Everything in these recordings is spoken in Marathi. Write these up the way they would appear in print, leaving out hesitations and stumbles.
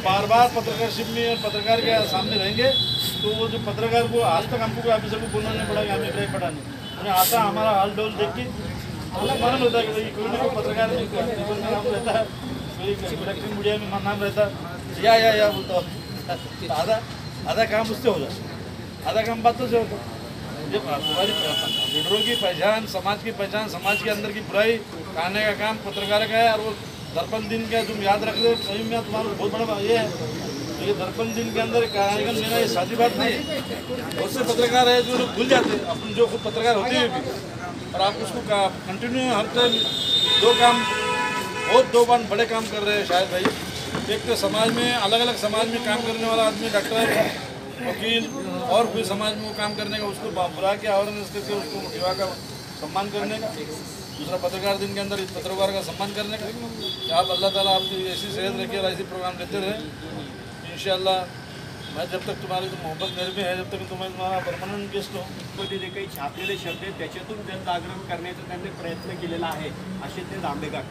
बार बार पत्रकारशिप में और पत्रकार के सामने रहेंगे तो वो जो पत्रकार को आज तक हमको ऑफिसर को बोलना नहीं पड़ा कि हमें ब्रेक पड़ा नहीं, उन्हें आता हमारा हाल डोल देख के मालूम होता है कि भाई कोई ना कोई पत्रकार में पेपर में नाम रहता है, कोई इलेक्ट्रॉनिक मीडिया में नाम रहता है, या बोलता आधा आधा काम उससे हो जाता, आधा काम बातों से होता। जब तुम्हारी लीडरों की पहचान, समाज की पहचान, समाज के अंदर की बुराई कहने का काम पत्रकार का है। और वो दर्पण दिन का तुम याद रख रहे हो, सही में तुम्हारा बहुत बड़ा ये है। तो ये दर्पण दिन के अंदर कार्यक्रम लेना ये सादी बात नहीं है। बहुत से पत्रकार है जो लोग भूल जाते हैं अपन जो खुद पत्रकार होते हुए भी, और आप उसको कंटिन्यू हर टाइम दो बार बड़े काम कर रहे हैं शायद भाई। एक तो समाज में अलग अलग समाज में काम करने वाला आदमी, डॉक्टर, वकील और कोई समाज में वो काम करने का, उसको बुला के अवेयरनेस करके उसको सेवा का सम्मान करने का। दूसरा पत्रकार दिन के अंदर इस पत्रकार का सम्मान करने का। आप अल्लाह ताला आपकी ऐसी सेहत रखे और ऐसी प्रोग्राम लेते रहे इंशाअल्लाह। मैं जब तक तुम्हारी तो मोहब्बत मेरे में है, जब तक तुम्हारा परमानंट गेस्ट हो। मध्ये जे काही छापलेले शब्द आहेत त्याच्यातून जनजागरण करण्याचा त्यांनी प्रयत्न केलेला आहे, असे ते दांभेकर।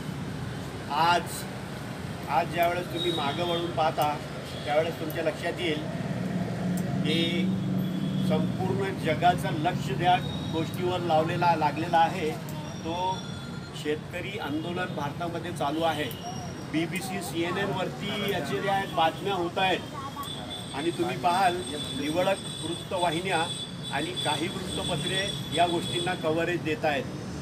आज ज्यावेळेस तुम्ही मागं वळून पाहता त्यावेळेस तुमच्या लक्षात येईल की संपूर्ण जगाचं लक्ष त्या गोष्टीवर लागलेला आहे। तो शेतकरी आंदोलन भारतामध्ये चालू आहे। BBC CNN वरती याचे जे आहेत बातम्या होत आहेत आणि तुम्ही पाहाल निवडक वृत्तवाहिन्या आणि काही वृत्तपत्रे या गोष्टींना कव्हरेज देत आहेत।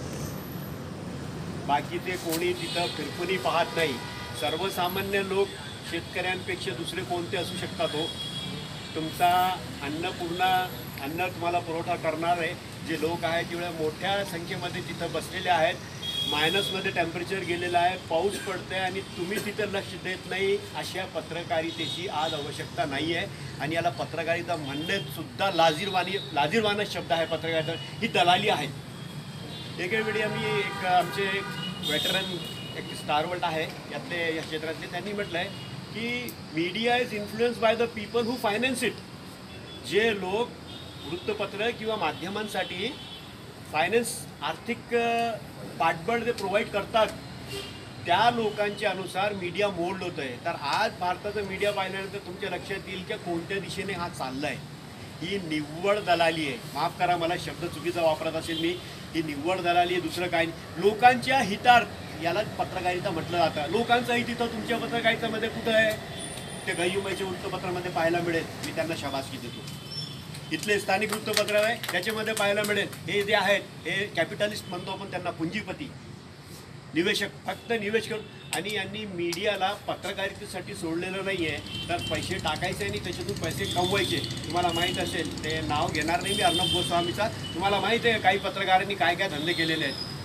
बाकीचे कोणी तिथं फिरकुनी पाहत नाही। सर्वसामान्य लोक शेतकऱ्यांपेक्षा दुसरे कोणते असू शकतात हो? तुमचा अन्न तुम्हाला पुरवठा करणारे जे लोक आहेत तेवढ्या मोठ्या संख्येमध्ये तिथं बसलेले आहेत। मायनसमध्ये टेम्परेचर गेलेलं आहे, पाऊस पडतोय आणि तुम्ही तिथं लक्ष देत नाही। अशा पत्रकारितेची आज आवश्यकता नाही आहे आणि याला पत्रकारिता म्हणणे सुद्धा लाजिरवाना शब्द आहे। पत्रकारिता ही दलाली आहे। एके वेळी आमचे एक वेटरन एक स्टारवर्ल्ड आहे या क्षेत्रातले, त्यांनी म्हटलं आहे की media is influenced by the people who finance it. जे लोक वृत्तपत्र किंवा माध्यमांसाठी फायनान्स आर्थिक पाठबळ ते प्रोव्हाइड करतात त्या लोकांच्या अनुसार मीडिया मोल्ड होत आहे। तर आज भारताचं मीडिया पाहिल्यानंतर तुमच्या लक्षात येईल की कोणत्या दिशेने हा चालला आहे। ही निव्वळ दलाली आहे। माफ करा मला शब्द चुकीचा वापरत असेल मी, ही निव्वळ दलाली आहे, दुसरं काय नाही। लोकांच्या हितार्थ यालाच पत्रकारिता म्हटलं जातं। लोकांचं हित इथं तुमच्या पत्रकारितेमध्ये कुठं आहे? ते गैयुमाईच्या वृत्तपत्रामध्ये पाहायला मिळेल। मी त्यांना शाबासकी देतो। इथले स्थानिक वृत्तपत्र आहे त्याच्यामध्ये पाहायला मिळेल हे जे आहेत हे कॅपिटलिस्ट म्हणतो आपण त्यांना, पुंजीपती निवेशक, फक्त निवेश करून। आणि यांनी मीडियाला पत्रकारितेसाठी सोडलेलं नाही आहे, तर पैसे टाकायचे आणि त्याच्यातून पैसे कमवायचे। तुम्हाला माहीत असेल, ते नाव घेणार नाही मी अर्णब गोस्वामीचा, तुम्हाला माहीत आहे काही पत्रकारांनी काय काय धंदे केलेले आहेत।